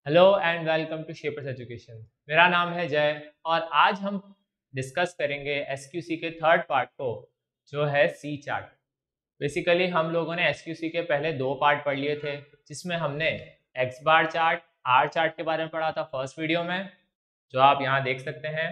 Hello and welcome to Shapers Education. मेरा नाम है जय और आज हम डिस्कस करेंगे एसक्यूसी के थर्ड पार्ट को, जो है सी चार्ट। बेसिकली हम लोगों ने एसक्यूसी के पहले दो पार्ट पढ़ लिए थे, जिसमें हमने x bar chart, R chart के बारे में पढ़ा था फर्स्ट वीडियो में, जो आप यहाँ देख सकते हैं।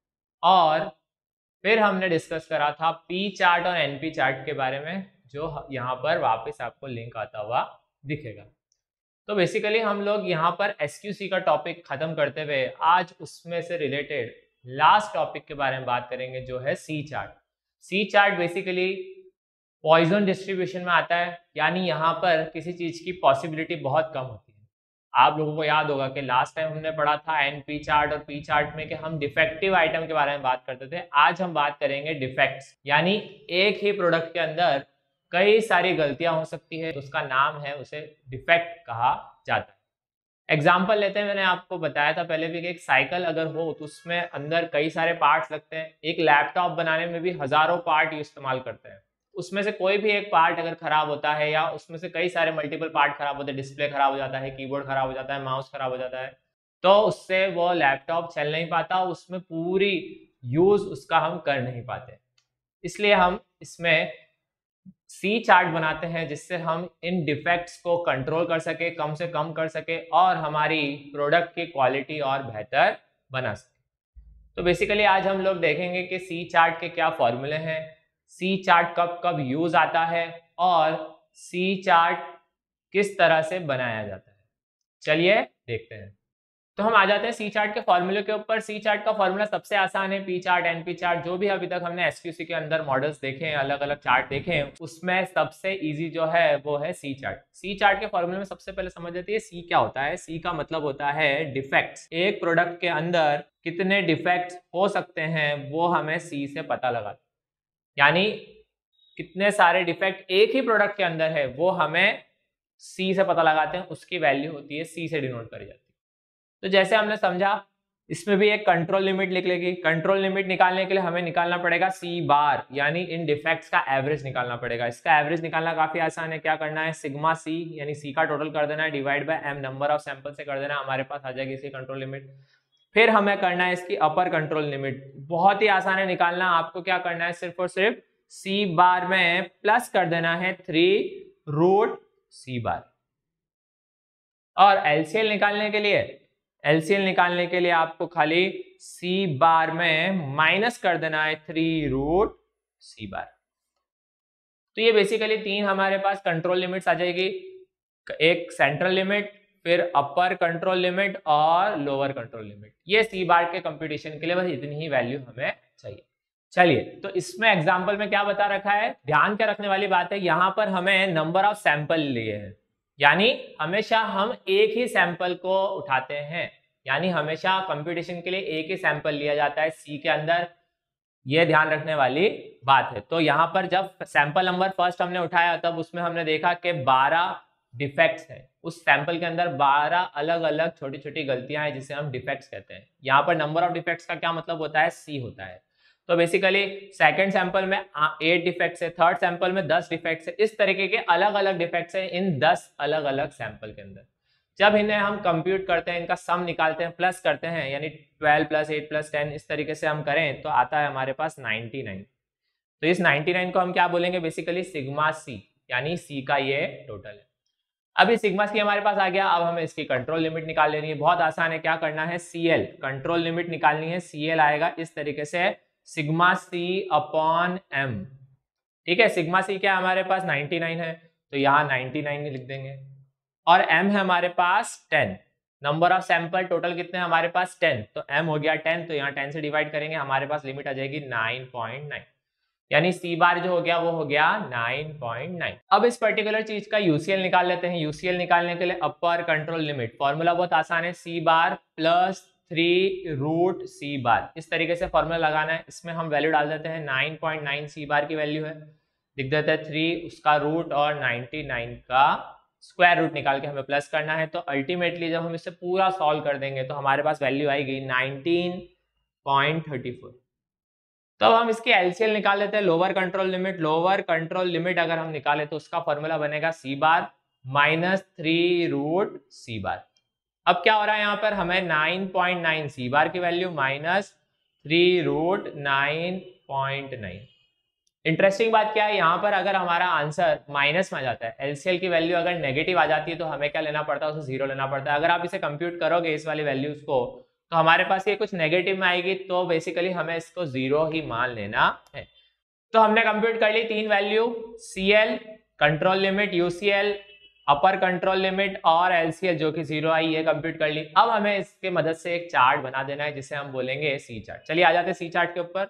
और फिर हमने डिस्कस करा था पी चार्ट और एनपी चार्ट के बारे में, जो यहाँ पर वापस आपको लिंक आता हुआ दिखेगा। तो बेसिकली हम लोग यहाँ पर एसक्यूसी का टॉपिक खत्म करते हुए आज उसमें से रिलेटेड लास्ट टॉपिक के बारे में बात करेंगे, जो है C chart. C chart basically Poisson distribution में आता है, यानी यहाँ पर किसी चीज की पॉसिबिलिटी बहुत कम होती है। आप लोगों को याद होगा कि लास्ट टाइम हमने पढ़ा था एनपी चार्ट और पी चार्ट में कि हम डिफेक्टिव आइटम के बारे में बात करते थे। आज हम बात करेंगे डिफेक्ट्स, यानी एक ही प्रोडक्ट के अंदर कई सारी गलतियां हो सकती है, तो उसका नाम है, उसे डिफेक्ट कहा जाता है। एग्जाम्पल लेते हैं, मैंने आपको बताया था पहले भी कि एक साइकिल अगर हो तो उसमें अंदर कई सारे पार्ट्स लगते हैं। एक लैपटॉप बनाने में भी हजारों पार्ट इस्तेमाल करते हैं। उसमें से कोई भी एक पार्ट अगर खराब होता है, या उसमें से कई सारे मल्टीपल पार्ट खराब होते हैं, डिस्प्ले खराब हो जाता है, कीबोर्ड खराब हो जाता है, माउस खराब हो जाता है, तो उससे वो लैपटॉप चल नहीं पाता, उसमें पूरी यूज उसका हम कर नहीं पाते। इसलिए हम इसमें सी चार्ट बनाते हैं, जिससे हम इन डिफेक्ट्स को कंट्रोल कर सके, कम से कम कर सके, और हमारी प्रोडक्ट की क्वालिटी और बेहतर बना सके। तो बेसिकली आज हम लोग देखेंगे कि सी चार्ट के क्या फॉर्मूले हैं, सी चार्ट कब कब यूज आता है, और सी चार्ट किस तरह से बनाया जाता है। चलिए देखते हैं। तो हम आ जाते हैं सी चार्ट के फॉर्मूले के ऊपर। सी चार्ट का फॉर्मूला सबसे आसान है, पी चार्ट, एनपी चार्ट, जो भी अभी तक हमने एसक्यूसी के अंदर मॉडल्स देखे हैं, अलग अलग चार्ट देखे हैं, उसमें सबसे इजी जो है वो है सी चार्ट। सी चार्ट के फॉर्मूले में सबसे पहले समझ लेते हैं सी क्या होता है। सी का मतलब होता है डिफेक्ट्स। एक प्रोडक्ट के अंदर कितने डिफेक्ट्स हो सकते हैं वो हमें सी से पता लगा, यानी कितने सारे डिफेक्ट एक ही प्रोडक्ट के अंदर है वो हमें सी से पता लगाते हैं, उसकी वैल्यू होती है सी से डिनोट करी जाती है। तो जैसे हमने समझा, इसमें भी एक कंट्रोल लिमिट लिख लेगी। कंट्रोल लिमिट निकालने के लिए हमें निकालना पड़ेगा सी बार, यानी इन डिफेक्ट्स का एवरेज निकालना पड़ेगा। इसका एवरेज निकालना काफी आसान है। क्या करना है, सिग्मा सी यानी सी का टोटल कर देना है, divide by M number of sample से कर देना, हमारे पास आ जाएगी इसकी कंट्रोल लिमिट। फिर हमें करना है इसकी अपर कंट्रोल लिमिट। बहुत ही आसान है निकालना। आपको क्या करना है, सिर्फ और सिर्फ सी बार में प्लस कर देना है 3 √सी बार। और एलसीएल निकालने के लिए आपको खाली सी बार में माइनस कर देना है 3 √सी बार। तो ये बेसिकली तीन हमारे पास कंट्रोल लिमिट्स आ जाएगी, एक सेंट्रल लिमिट, फिर अपर कंट्रोल लिमिट और लोअर कंट्रोल लिमिट। ये सी बार के कंप्यूटेशन के लिए बस इतनी ही वैल्यू हमें चाहिए। चलिए, तो इसमें एग्जांपल में क्या बता रखा है, ध्यान क्या रखने वाली बात है, यहां पर हमें नंबर ऑफ सैंपल लिए हैं, यानी हमेशा हम एक ही सैंपल को उठाते हैं, यानी हमेशा कंप्यूटेशन के लिए एक ही सैंपल लिया जाता है सी के अंदर। ये ध्यान रखने वाली बात है। तो यहाँ पर जब सैंपल नंबर फर्स्ट हमने उठाया, तब उसमें हमने देखा कि 12 डिफेक्ट्स हैं। उस सैंपल के अंदर 12 अलग अलग छोटी छोटी गलतियां हैं, जिसे हम डिफेक्ट्स कहते हैं। यहाँ पर नंबर ऑफ डिफेक्ट्स का क्या मतलब होता है, सी होता है। तो बेसिकली सेकंड सैंपल में 8 डिफेक्ट्स है, थर्ड सैंपल में 10 डिफेक्ट्स है। इस तरीके के अलग अलग डिफेक्ट्स है इन 10 अलग अलग सैंपल के अंदर। जब इन्हें हम कंप्यूट करते हैं, इनका सम निकालते हैं, प्लस करते हैं, यानी 12 + 8 + 10 इस तरीके से हम करें, तो आता है हमारे पास 99। तो इस 99 को हम क्या बोलेंगे, बेसिकली सिग्मा सी, यानी सी का ये टोटल है। अभी सिग्मा सी हमारे पास आ गया। अब हमें इसकी कंट्रोल लिमिट निकाल लेनी है। बहुत आसान है, क्या करना है, सीएल कंट्रोल लिमिट निकालनी है। सीएल आएगा इस तरीके से, सिग्मा सी अपॉन एम। ठीक है, सिग्मा सी क्या हमारे पास 99 है, तो यहाँ 99 लिख देंगे, और m है हमारे पास 10। नंबर ऑफ सैंपल टोटल कितने हैं हमारे पास, 10, तो m हो गया 10, तो यहाँ 10 से डिवाइड करेंगे, हमारे पास लिमिट आ जाएगी 9.9, यानी सी बार जो हो गया वो हो गया 9.9। अब इस पर्टिकुलर चीज का यूसीएल निकाल लेते हैं। यूसीएल निकालने के लिए अपर कंट्रोल लिमिट, फॉर्मूला बहुत आसान है, सी बार प्लस 3 √सी बार। इस तरीके से फॉर्मूला लगाना है। इसमें हम वैल्यू डाल देते हैं, 9.9 सी बार की वैल्यू है, लिख देते हैं 3 उसका रूट और 99 का स्क्वायर रूट निकाल के हमें प्लस करना है। तो अल्टीमेटली जब हम इसे पूरा सॉल्व कर देंगे तो हमारे पास वैल्यू आएगी 19.34। तो अब हम इसकी एलसीएल निकाल लेते हैं, lower control limit. Lower control limit अगर हम निकालें तो उसका फॉर्मूला बनेगा सी बार माइनस 3 √सी बार। अब क्या हो रहा है यहाँ पर, हमें 9.9 सी बार की वैल्यू -3√9.9। इंटरेस्टिंग बात क्या है यहाँ पर, अगर हमारा आंसर माइनस में आ जाता है, एलसीएल की वैल्यू अगर नेगेटिव आ जाती है तो हमें क्या लेना पड़ता है, उसे 0 लेना पड़ता है। अगर आप इसे कंप्यूट करोगे इस वाली वैल्यूज को, तो हमारे पास ये कुछ नेगेटिव में आएगी, तो बेसिकली हमें इसको 0 ही मान लेना है। तो हमने कंप्यूट कर ली 3 value, CL, control limit, UCL, upper control limit और एलसीएल जो कि 0 आई, ये कंप्यूट कर ली। अब हमें इसके मदद से एक चार्ट बना देना है जिसे हम बोलेंगे सी चार्ट। चलिए आ जाते हैं सी चार्ट के ऊपर।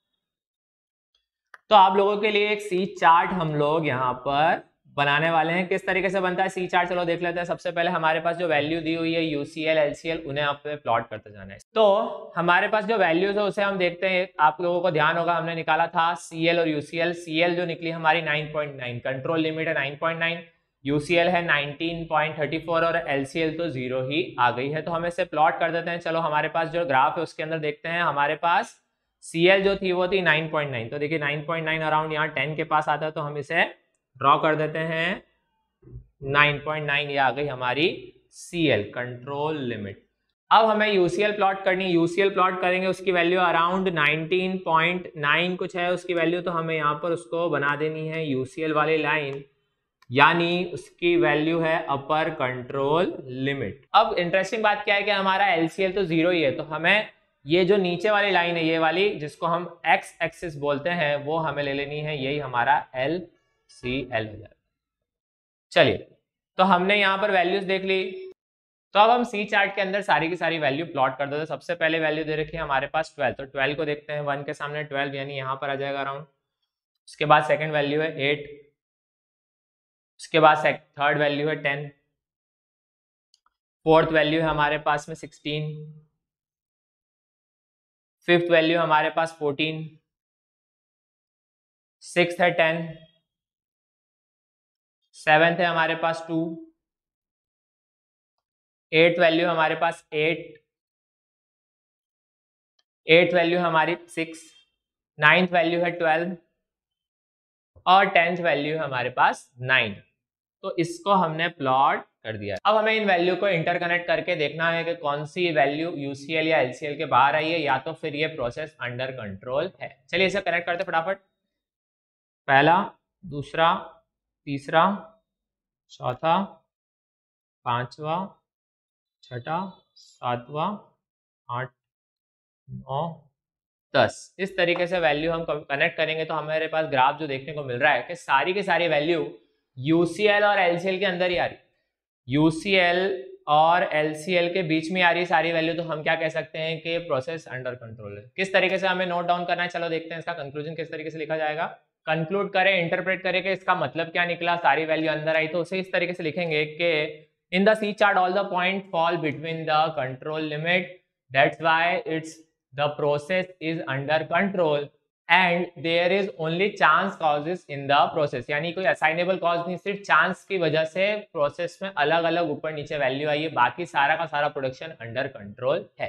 तो आप लोगों के लिए एक सी चार्ट हम लोग यहाँ पर बनाने वाले हैं। किस तरीके से बनता है सी चार्ट, चलो देख लेते हैं। सबसे पहले हमारे पास जो वैल्यू दी हुई है यूसीएल, एलसीएल, उन्हें आप प्लॉट करते जाना है। तो हमारे पास जो वैल्यूज है उसे हम देखते हैं। आप लोगों को ध्यान होगा हमने निकाला था सीएल और यूसीएल। सीएल जो निकली हमारी 9.9, कंट्रोल लिमिट है 9.9, यूसीएल है 19.34 और एलसीएल तो 0 ही आ गई है। तो हम इसे प्लॉट कर देते हैं। चलो हमारे पास जो ग्राफ है उसके अंदर देखते हैं। हमारे पास CL जो थी वो थी 9.9, तो देखिए 9.9 अराउंड यहाँ 10 के पास आता है, तो हम इसे ड्रॉ कर देते हैं 9.9, ये आ गई हमारी CL, कंट्रोल लिमिट। अब हमें UCL प्लॉट करनी, UCL प्लॉट करेंगे, उसकी वैल्यू अराउंड 19.9 कुछ है उसकी वैल्यू, तो हमें यहाँ पर उसको बना देनी है UCL वाली लाइन, यानी उसकी वैल्यू है अपर कंट्रोल लिमिट। अब इंटरेस्टिंग बात क्या है कि हमारा LCL तो 0 ही है, तो हमें ये जो नीचे वाली लाइन है, ये वाली जिसको हम एक्स एक्सिस बोलते हैं, वो हमें ले लेनी है, यही हमारा LCL हो जाएगा। चलिए, तो हमने यहाँ पर वैल्यूज देख ली। तो अब हम सी चार्ट के अंदर सारी की सारी वैल्यू प्लॉट कर देते हैं। सबसे पहले वैल्यू दे रखी है हमारे पास 12, तो 12 को देखते हैं। 1 के सामने 12 यानी यहाँ पर आ जाएगा अराउंड। उसके बाद सेकेंड वैल्यू है 8, उसके बाद थर्ड वैल्यू है 10, फोर्थ वैल्यू है हमारे पास में 16, फिफ्थ वैल्यू हमारे पास 14, सिक्स्थ है 10, सेवेंथ है हमारे पास 2, एट्थ वैल्यू हमारे पास 8, एट्थ वैल्यू हमारी 6, नाइन्थ वैल्यू है 12 और 10th वैल्यू है हमारे पास 9। तो इसको हमने प्लॉट कर दिया। अब हमें इन वैल्यू को इंटरकनेक्ट करके देखना है कि कौन सी वैल्यू यूसीएल या एलसीएल के बाहर आई है, या तो फिर ये प्रोसेस अंडर कंट्रोल है। चलिए इसे कनेक्ट करते फटाफट। पहला, दूसरा, तीसरा, चौथा, पांचवा, छठा, सातवां, 8, 9, 10। इस तरीके से वैल्यू हम कनेक्ट करेंगे तो हमारे पास ग्राफ जो देखने को मिल रहा है कि सारी की सारी वैल्यू यूसीएल और एलसीएल के अंदर ही आ रही। यूसीएल और एलसीएल के बीच में आ रही सारी वैल्यू, तो हम क्या कह सकते हैं कि प्रोसेस अंडर कंट्रोल है। किस तरीके से हमें नोट डाउन करना है, चलो देखते हैं इसका कंक्लूजन किस तरीके से लिखा जाएगा। कंक्लूड करें, इंटरप्रेट करें कि इसका मतलब क्या निकला, सारी वैल्यू अंदर आई, तो उसे इस तरीके से लिखेंगे कि in the C chart all the point fall between the control limit, that's why it's the process is under control and there is only chance causes in the process, यानी कोई असाइनेबल कॉज नहीं, सिर्फ chance की वजह से process में अलग अलग ऊपर नीचे वैल्यू आई है, बाकी सारा का सारा प्रोडक्शन अंडर कंट्रोल है।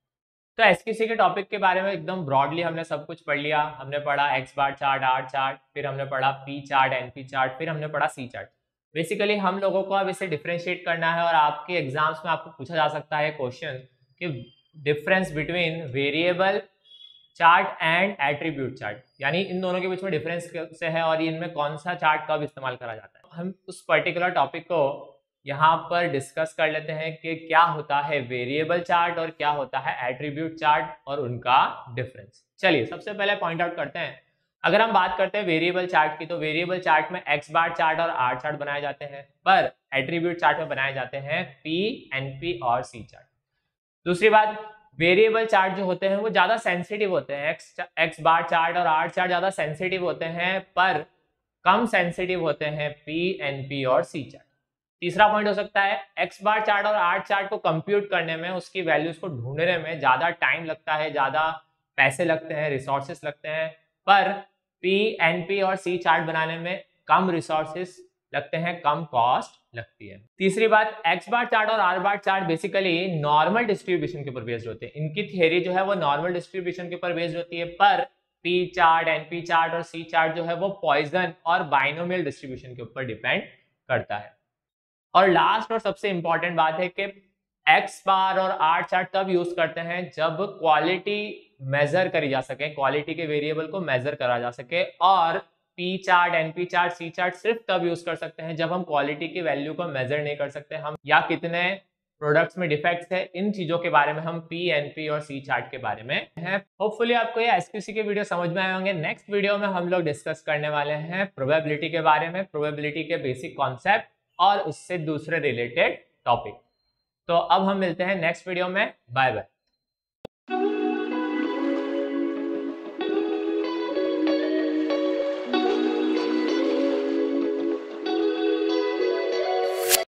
तो एसक्यूसी के टॉपिक के बारे में एकदम ब्रॉडली हमने सब कुछ पढ़ लिया। हमने पढ़ा X bar chart, R chart, फिर हमने पढ़ा पी चार्ट, एनपी चार्ट, फिर हमने पढ़ा सी चार्ट। बेसिकली हम लोगों को अब इसे डिफ्रेंशिएट करना है, और आपके एग्जाम्स में आपको पूछा जा सकता है क्वेश्चन कि difference between variable chart and attribute chart, यानी इन दोनों के बीच में डिफरेंस से है और इनमें कौन सा चार्ट कब इस्तेमाल करा जाता है। हम उस पर्टिकुलर टॉपिक को यहाँ पर डिस्कस कर लेते हैं कि क्या होता है वेरिएबल चार्ट और क्या होता है एट्रीब्यूट चार्ट और उनका डिफरेंस। चलिए सबसे पहले पॉइंट आउट करते हैं। अगर हम बात करते हैं वेरिएबल चार्ट की, तो वेरिएबल चार्ट में एक्स बार चार्ट और आर चार्ट बनाए जाते हैं, पर एट्रीब्यूट चार्ट में बनाए जाते हैं पी, एनपी और सी चार्ट। दूसरी बात, वेरिएबल चार्ट जो होते हैं वो ज्यादा सेंसिटिव होते हैं। एक्स बार चार्ट और आर चार्ट ज्यादा सेंसिटिव होते हैं, पर कम सेंसिटिव होते हैं पी, एनपी और सी चार्ट। तीसरा पॉइंट हो सकता है एक्स बार चार्ट और आर चार्ट को कंप्यूट करने में, उसकी वैल्यूज को ढूंढने में ज्यादा टाइम लगता है, ज्यादा पैसे लगते हैं, रिसोर्सेस लगते हैं, पर पी, एनपी और सी चार्ट बनाने में कम रिसोर्सेस लगते हैं, कम कॉस्ट लगती है। तीसरी बात, एक्स बार चार्ट और R bar chart basically normal distribution के ऊपर बेस्ड होते हैं। इनकी थ्योरी जो है वो नॉर्मल डिस्ट्रीब्यूशन के ऊपर बेस्ड होती है, पर पी चार्ट, एनपी चार्ट और सी चार्ट जो है वो पॉइजन और बाइनोमियल डिस्ट्रीब्यूशन के ऊपर डिपेंड करता है। और लास्ट और सबसे इंपॉर्टेंट बात है कि एक्स बार और आर चार्ट तब यूज करते हैं जब क्वालिटी मेजर करी जा सके, क्वालिटी के वेरिएबल को मेजर करा जा सके, और P chart, NP chart, C chart सिर्फ तब यूज कर सकते हैं जब हम क्वालिटी की वैल्यू को मेजर नहीं कर सकते हम, या कितने प्रोडक्ट्स में डिफेक्ट्स है, इन चीजों के बारे में हम पी, एनपी और सी चार्ट के बारे में है। होपफुली आपको ये एसक्यूसी के वीडियो समझ में आए होंगे। नेक्स्ट वीडियो में हम लोग डिस्कस करने वाले हैं प्रोबेबिलिटी के बारे में, प्रोबेबिलिटी के बेसिक कॉन्सेप्ट और उससे दूसरे रिलेटेड टॉपिक। तो अब हम मिलते हैं नेक्स्ट वीडियो में। Bye bye.